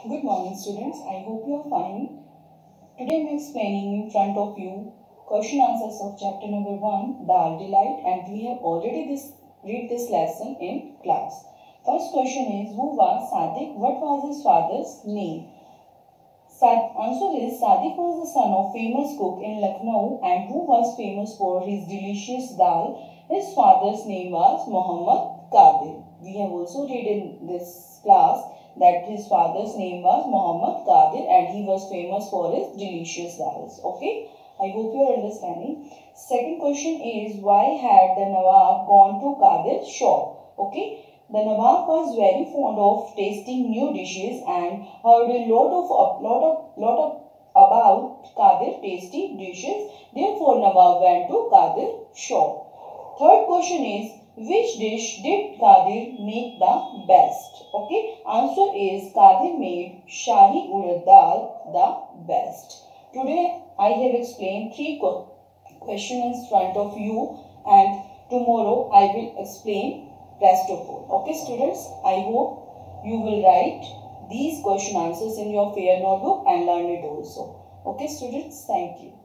Good morning students, I hope you are fine. Today I am explaining in front of you question answers of chapter number 1, Dal Delight, and we have already read this lesson in class. First question is, who was Sadiq? What was his father's name? Answer is, Sadiq was the son of famous cook in Lucknow and who was famous for his delicious dal. His father's name was Muhammad Qadir. We have also read in this class that his father's name was Muhammad Qadir and he was famous for his delicious dals. Okay, I hope you are understanding. Second question is, why had the Nawab gone to Qadir's shop? Okay, the Nawab was very fond of tasting new dishes and heard a lot about Qadir tasty dishes. Therefore, Nawab went to Qadir's shop. Third question is, which dish did Qadir make the best? Okay, answer is Qadir made Shahi Urad Dal the best. Today I have explained 3 questions in front of you and tomorrow I will explain rest of all. Okay students, I hope you will write these question answers in your fair notebook and learn it also. Okay students, thank you.